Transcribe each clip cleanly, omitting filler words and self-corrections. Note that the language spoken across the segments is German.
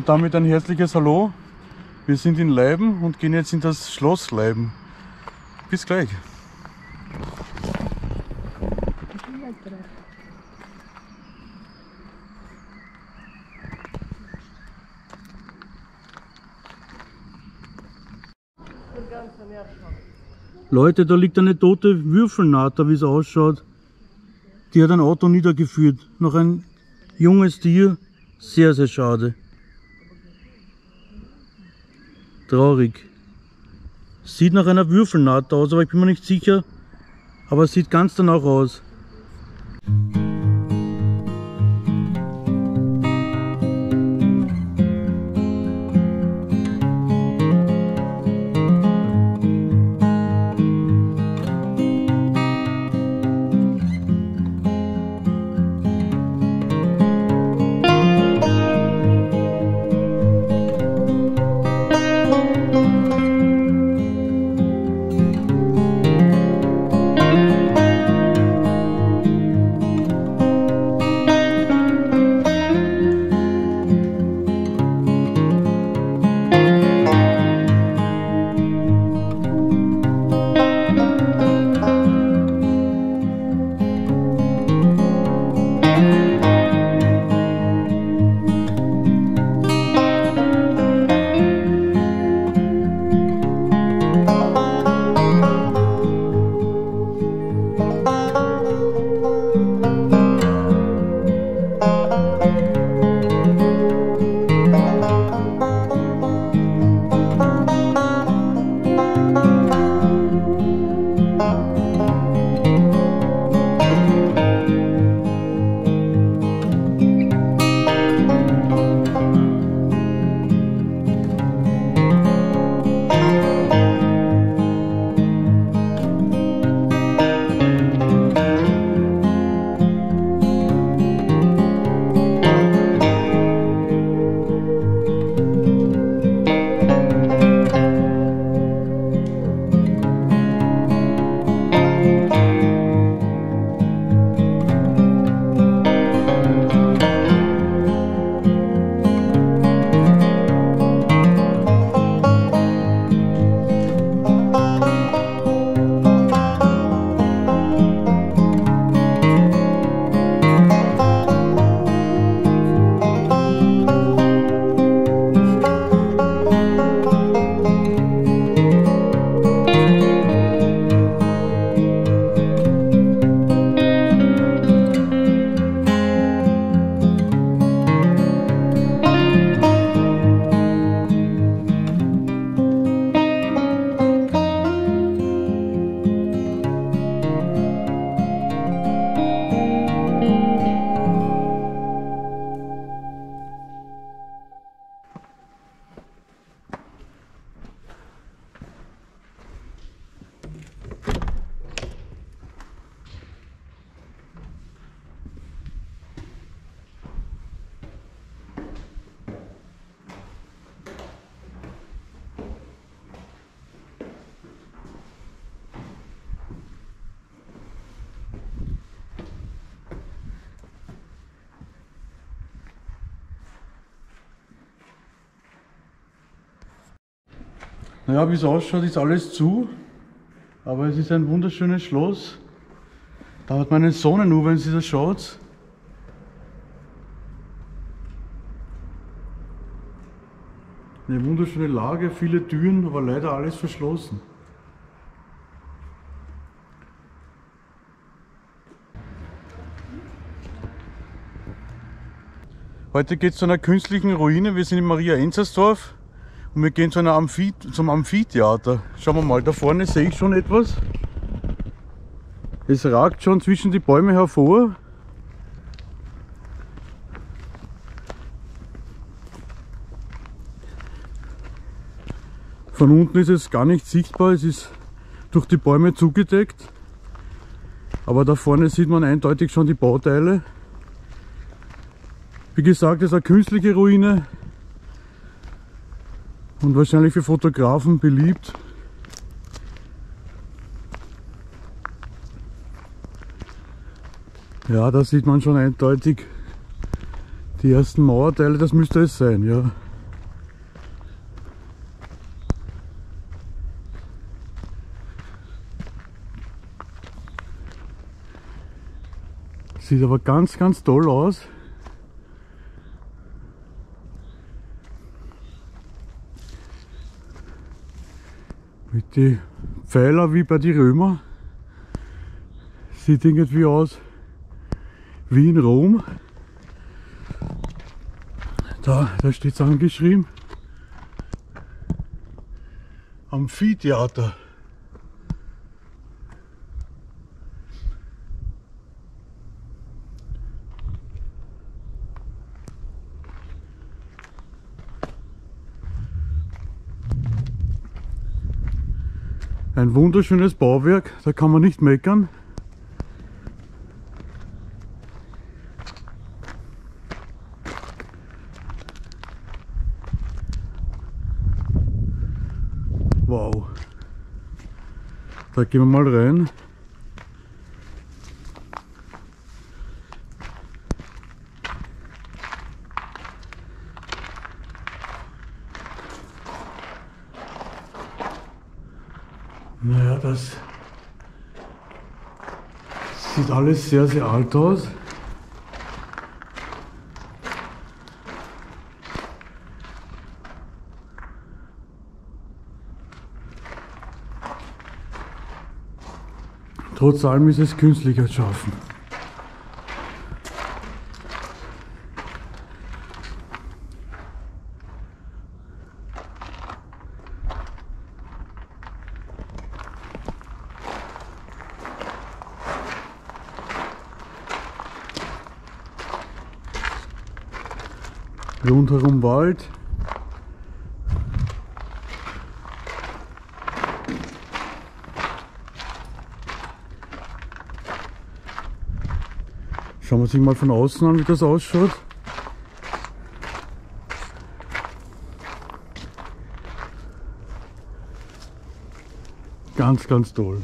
Und damit ein herzliches Hallo. Wir sind in Leiben und gehen jetzt in das Schloss Leiben. Bis gleich. Leute, da liegt eine tote Würfelnatter, wie es ausschaut. Die hat ein Auto niedergeführt. Noch ein junges Tier. Sehr, sehr schade. Traurig. Sieht nach einer Würfelnatter aus, aber ich bin mir nicht sicher. Aber es sieht ganz danach aus. Naja, wie es ausschaut, ist alles zu, aber es ist ein wunderschönes Schloss. Da hat man einen Sonnenuhr, wenn Sie das schaut. Eine wunderschöne Lage, viele Türen, aber leider alles verschlossen. Heute geht es zu einer künstlichen Ruine. Wir sind in Maria-Enzersdorf. Und wir gehen zu zum Amphitheater. Schauen wir mal, da vorne sehe ich schon etwas. Es ragt schon zwischen die Bäume hervor. Von unten ist es gar nicht sichtbar, es ist durch die Bäume zugedeckt. Aber da vorne sieht man eindeutig schon die Bauteile. Wie gesagt, es ist eine künstliche Ruine. Und wahrscheinlich für Fotografen beliebt. Ja, da sieht man schon eindeutig die ersten Mauerteile, das müsste es sein, ja. Sieht aber ganz, ganz toll aus. Mit den Pfeiler wie bei den Römer. Sieht irgendwie aus wie in Rom. Da steht es angeschrieben. Amphitheater. Ein wunderschönes Bauwerk, da kann man nicht meckern. Wow. Da gehen wir mal rein. Naja, das sieht alles sehr, sehr alt aus. Trotz allem ist es künstlich erschaffen. Rundherum Wald. Schauen wir sich mal von außen an, wie das ausschaut. Ganz, ganz toll.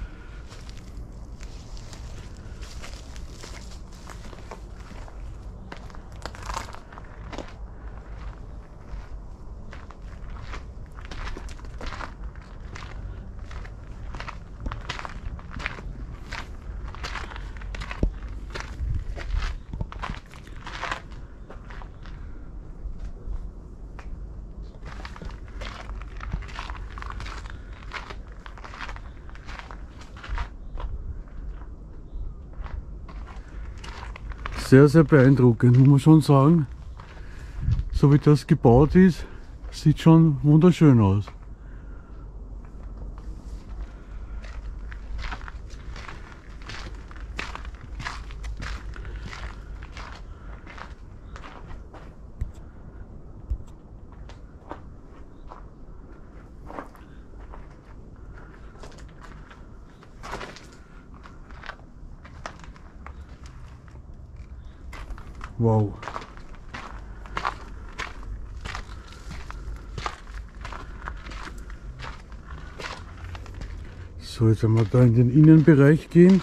Sehr, sehr beeindruckend, muss man schon sagen. So wie das gebaut ist, sieht schon wunderschön aus. Wow. So, jetzt werden wir da in den Innenbereich gehen.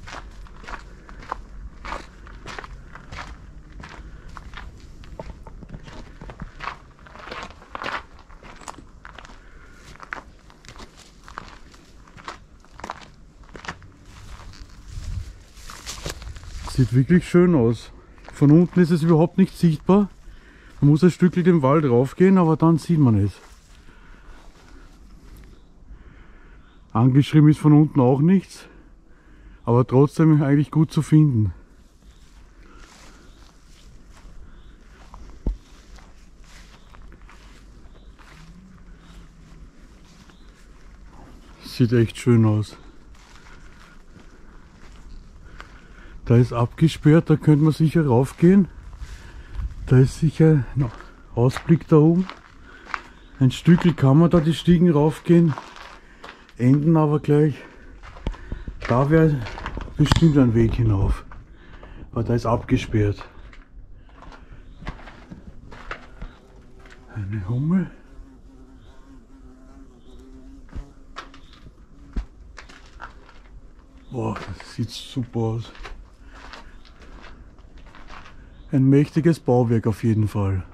Sieht wirklich schön aus. Von unten ist es überhaupt nicht sichtbar. Man muss ein Stückchen den Wald raufgehen, aber dann sieht man es. Angeschrieben ist von unten auch nichts, aber trotzdem eigentlich gut zu finden. Sieht echt schön aus. Da ist abgesperrt, da könnte man sicher raufgehen. Da ist sicher ein Ausblick da oben. Ein Stückchen kann man da die Stiegen raufgehen, enden aber gleich. Da wäre bestimmt ein Weg hinauf. Aber da ist abgesperrt. Eine Hummel. Boah, das sieht super aus. Ein mächtiges Bauwerk auf jeden Fall.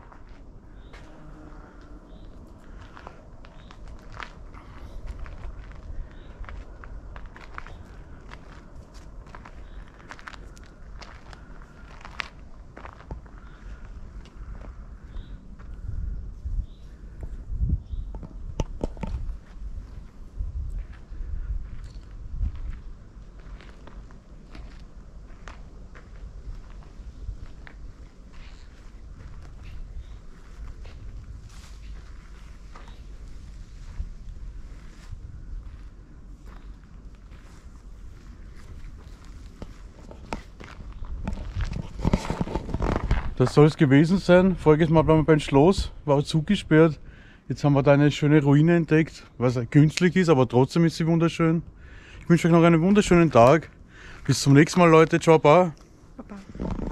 Das soll es gewesen sein. Voriges Mal waren wir beim Schloss, war zugesperrt. Jetzt haben wir da eine schöne Ruine entdeckt, was künstlich ist, aber trotzdem ist sie wunderschön. Ich wünsche euch noch einen wunderschönen Tag. Bis zum nächsten Mal, Leute. Ciao, Baba. Baba.